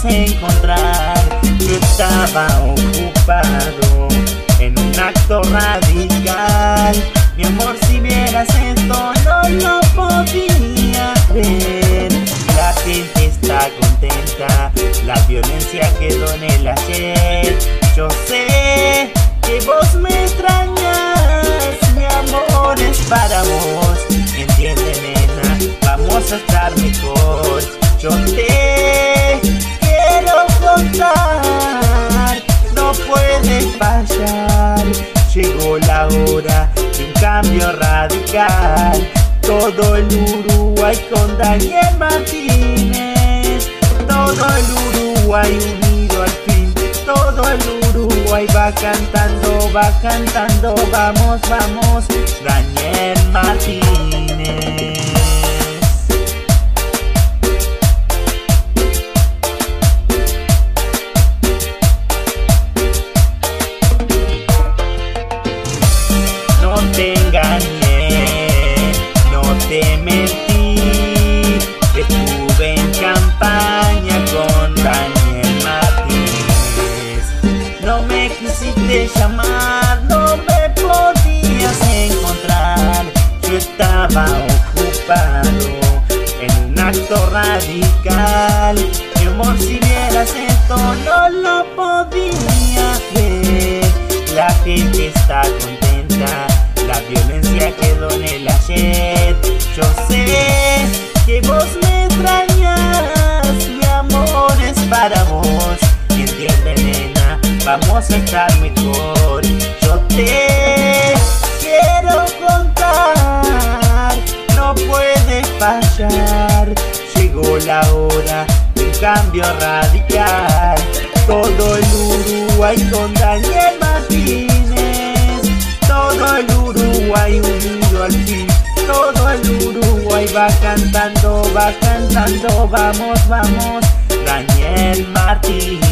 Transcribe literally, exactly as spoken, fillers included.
encontrar. Yo estaba ocupado en un acto radical. Mi amor, si vieras esto no lo podía creer. La gente está contenta, la violencia quedó en el ayer. Yo sé que vos me extrañas, mi amor es para vos. Entiende, nena, vamos a estar mejor. Yo te quiero contar, no puede fallar. Llegó la hora de un cambio radical. Todo el Uruguay con Daniel Martínez. Todo el Uruguay unido al fin. Todo el Uruguay va cantando, va cantando. Vamos, vamos, Daniel Martínez. No te engañé, no te mentí, estuve en campaña con Daniel Martínez. No me quisiste llamar, no me podías encontrar. Yo estaba ocupado en un acto radical. Mi amor, si vieras esto no lo podía creer. La gente está contenta, la violencia quedó en el ayer. Yo sé que vos me extrañas, mi amor es para vos. Entiende, nena, vamos a estar mejor. Yo te quiero contar, no puede fallar. Llegó la hora de un cambio radical. Todo el Uruguay con Daniel Martínez. Todo el Uruguay unido al fin. Todo el Uruguay va cantando, va cantando. Vamos, vamos, Daniel Martínez.